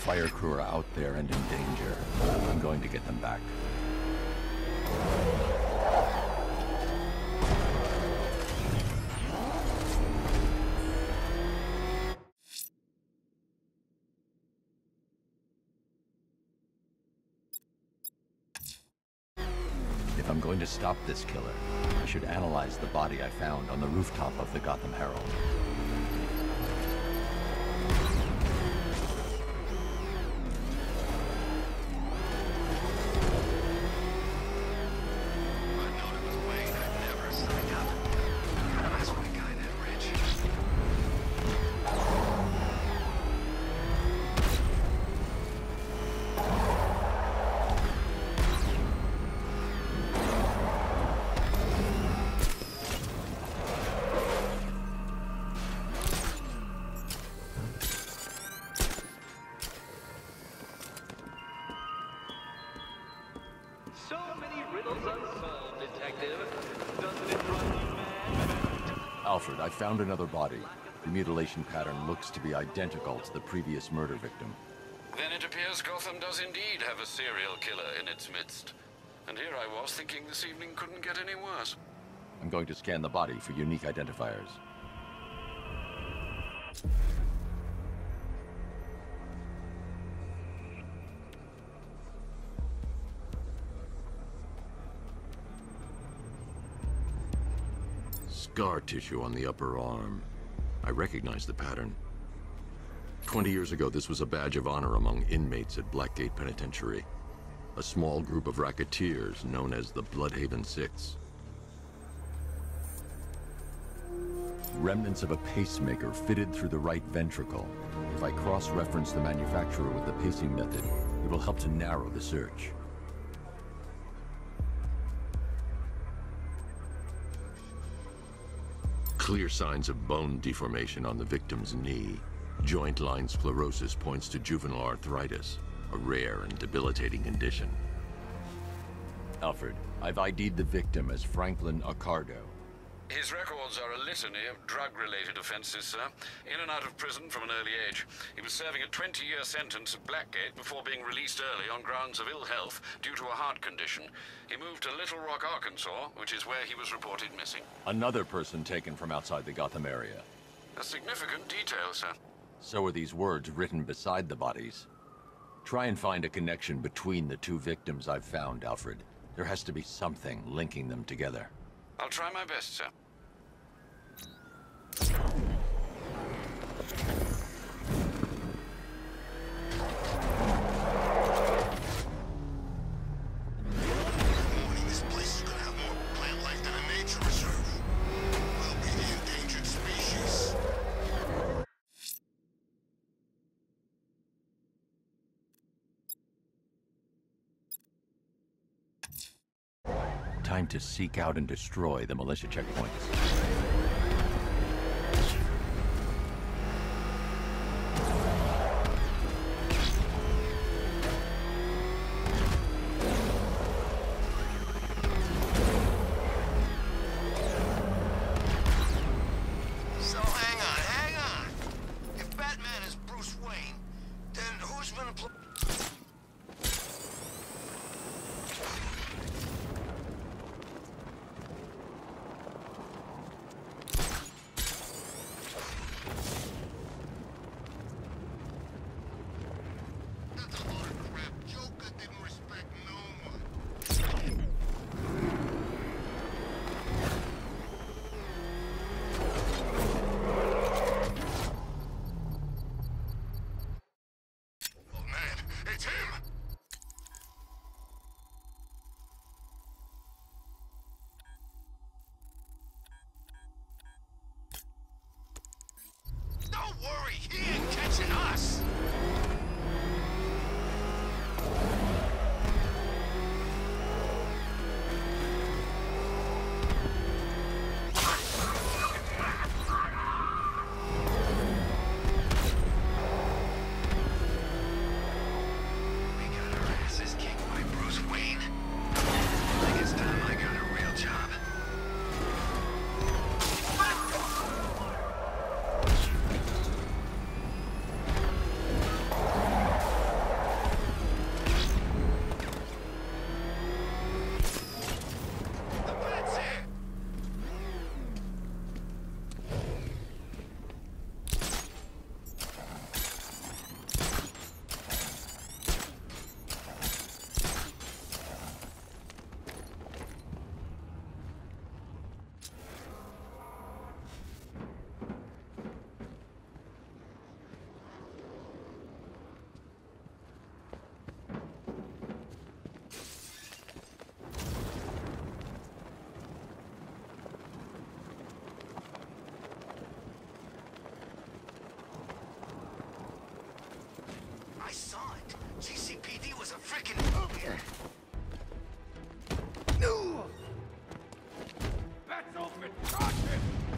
fire crew are out there and in danger. I'm going to get them back. If I'm going to stop this killer, I should analyze the body I found on the rooftop of the Gotham Herald. So many riddles unsolved, Detective. Doesn't it drive you mad? Alfred, I found another body. The mutilation pattern looks to be identical to the previous murder victim. Then it appears Gotham does indeed have a serial killer in its midst. And here I was thinking this evening couldn't get any worse. I'm going to scan the body for unique identifiers. Scar tissue on the upper arm. I recognize the pattern. 20 years ago, this was a badge of honor among inmates at Blackgate Penitentiary. A small group of racketeers known as the Bloodhaven Six. Remnants of a pacemaker fitted through the right ventricle. If I cross-reference the manufacturer with the pacing method, it will help to narrow the search. Clear signs of bone deformation on the victim's knee. Joint line sclerosis points to juvenile arthritis, a rare and debilitating condition. Alfred, I've ID'd the victim as Franklin Accardo. His records are a litany of drug-related offenses, sir. In and out of prison from an early age. He was serving a 20-year sentence at Blackgate before being released early on grounds of ill health due to a heart condition. He moved to Little Rock, Arkansas, which is where he was reported missing. Another person taken from outside the Gotham area. A significant detail, sir. So are these words written beside the bodies. Try and find a connection between the two victims I've found, Alfred. There has to be something linking them together. I'll try my best, sir. This place is gonna have more plant life than a nature reserve. We'll be the endangered species. Time to seek out and destroy the militia checkpoints. So hang on. If Batman is Bruce Wayne, then who's been I saw it. GCPD was a freaking... That's open! Caution!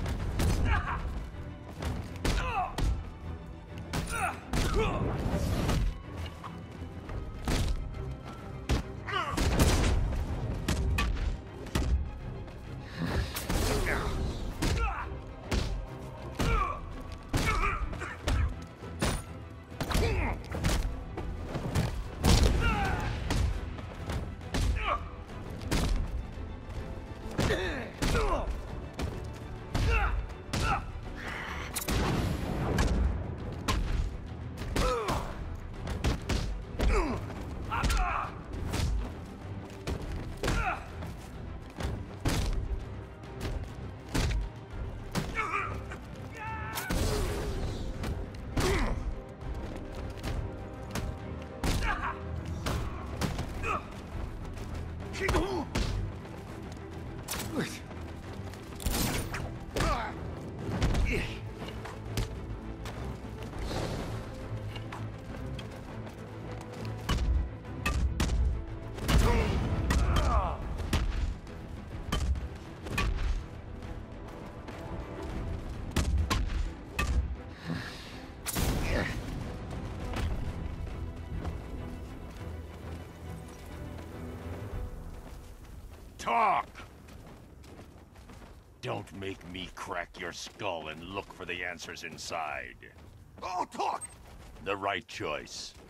Talk! Don't make me crack your skull and look for the answers inside. Oh, talk! The right choice.